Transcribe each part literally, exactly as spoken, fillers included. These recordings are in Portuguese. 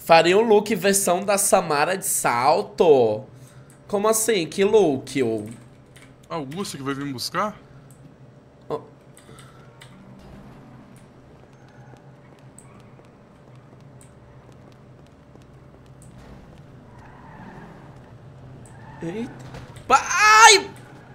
Faria um look versão da Samara de salto? Como assim? Que look? Eu... Augusto que vai vir me buscar? Oh. Eita. Ai!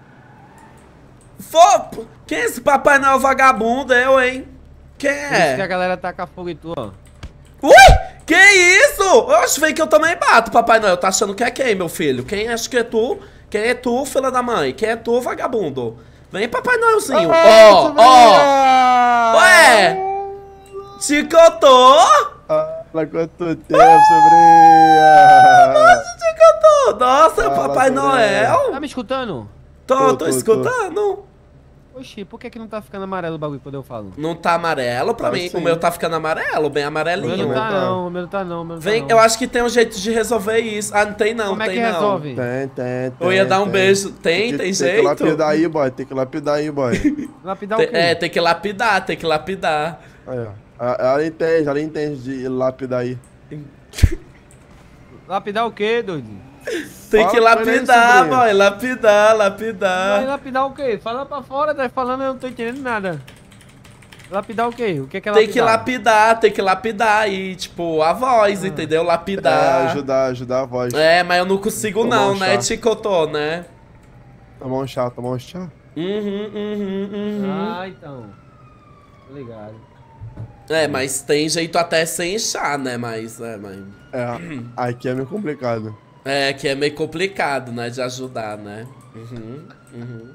Fô! Quem é esse Papai Noel vagabundo? Eu, hein? Quem é? Por isso que a galera taca fogo em tu, ó. Ui! Que isso? Oxe, vem que eu também bato, Papai Noel. Tá achando que é quem, meu filho? Quem acha que é tu? Quem é tu, filha da mãe? Quem é tu, vagabundo? Vem, Papai Noelzinho. Ó, ó. Ué! Te contou? Fala quanto tempo, sobrinha! Nossa, te contou. Nossa, Fala, Papai sobrinha. Noel. Tá me escutando? Tô, Tô, tô, tô, escutando. Oxi, por que que não tá ficando amarelo o bagulho quando eu falo? Não tá amarelo pra Tá mim. sim. O meu tá ficando amarelo, bem O meu amarelinho. não tá Tá. não, o meu não tá não, o meu não Vem, tá eu não. acho que tem um jeito de resolver isso. Ah, não tem não, Como é tem que não. resolve? Tem, tem, tem. Eu ia dar um tem. beijo. Tem, tem, tem jeito? Tem que lapidar aí, boy. Tem que lapidar aí, boy. Lapidar Tem- o quê? é, tem que lapidar, tem que lapidar. Aí, ó. Ela- Ela entende, ela entende de lapidar aí. Lapidar o quê, doido? Tem que Fala pra ele, lapidar, sobrinho. boy. Lapidar, Vai lapidar. lapidar o quê? Fala pra fora, tá falando, eu não tô entendendo nada. Lapidar o quê? O que é que é Tem lapidar? que lapidar, tem que lapidar aí, tipo, a voz, entendeu? É, Lapidar. ajudar, ajudar a voz. É, mas eu não consigo Tomar não, um né, chá. Ticotô, né? Tomar um chá, tomar um chá. Uhum, uhum, uhum. Ah, então. Tô ligado. É, mas tem jeito até sem chá, né? Mas, é, mas... É, aqui é meio complicado. É, que é meio complicado, né, de ajudar, né? Uhum, uhum.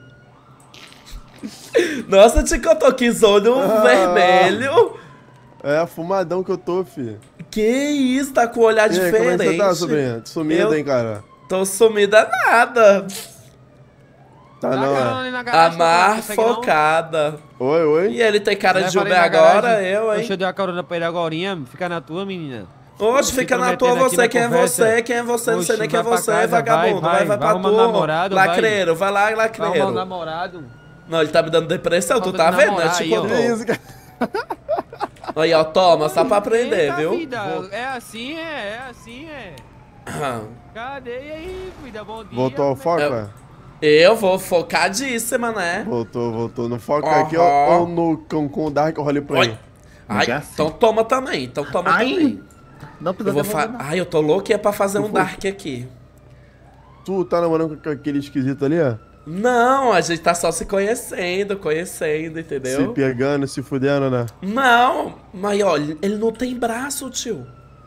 Nossa, Ticotô, que olho Ah. vermelho. É, fumadão que eu tô, fi. Que isso, tá com o olhar E aí, diferente. como é que você tá, sobrinha? Sumida, Eu- hein, cara? Tô sumida nada. Tá Dá não, carona é? ali na garagem, Amar não consegue não? focada. Oi, oi? E ele tem cara de Leva ali Uber na agora, garagem. eu, Deixa hein? eu dar uma carona pra ele agorinha, fica na tua, menina. Oxe, Se fica na tua, intrometendo aqui você, na quem é conversa. você, quem é você, não sei Oxe, nem quem é vai pra você, casa, vagabundo, vai, vai, vai, vai, pra arruma tu, namorado, vai. lacreiro, vai lá, Vai arrumar um lacreiro. namorado. Não, ele tá me dando depressão, tu Pra tá vendo, né, namorar aí, ó. Chico? Que isso, cara? Aí, ó, toma, só pra aprender, Eita, viu? vida, é assim, é, é assim, é. Cadê e aí, vida? Bom dia. Voltou ao como é foco, Eu- é? Eu vou focadíssima, né? Voltou, voltou. No foco Aham. aqui ou, ou no Cancun Dark Roleplay? Oi. Ai, que é assim. então toma também, então toma Ai, também. Não Eu precisa vou devolver, fa... não. Ai, eu tô louco e é pra fazer um Tu- dark aqui. Tu tá namorando com aquele esquisito ali, ó? Não, a gente tá só se conhecendo, conhecendo, entendeu? Se pegando, se fudendo, né? Não, mas olha, ele não tem braço, tio.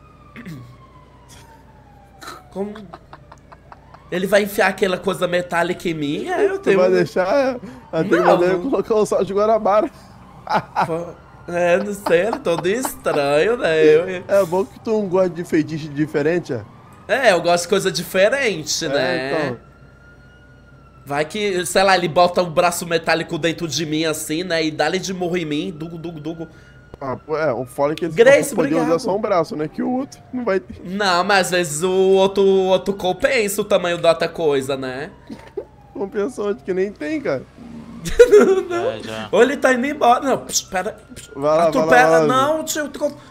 Como? Ele vai enfiar aquela coisa metálica em mim? É, eu Tu tenho. vai deixar? Até que Não, mandar ele não. colocar um sal de Guarabara. É, não sei, ele todo estranho, né? Eu- É bom que tu não gosta de feitiço diferente, é? É, eu gosto de coisa diferente, É, né? então. Vai que, sei lá, ele bota um braço metálico dentro de mim assim, né? E dá-lhe de morro em mim, dugo, dugo, dugo. Ah, pô, é, o foda é que ele Grace, só vai poder obrigado. usar só um braço, né? Que o outro não vai ter. Não, mas às vezes o outro, o outro compensa o tamanho da outra coisa, né? Compensação de que nem tem, cara. É, já. Ou ele tá indo embora. Não, psh, pera. psh, Vai lá, Arthur, vai lá, pera. vai lá. Não, tio. tu-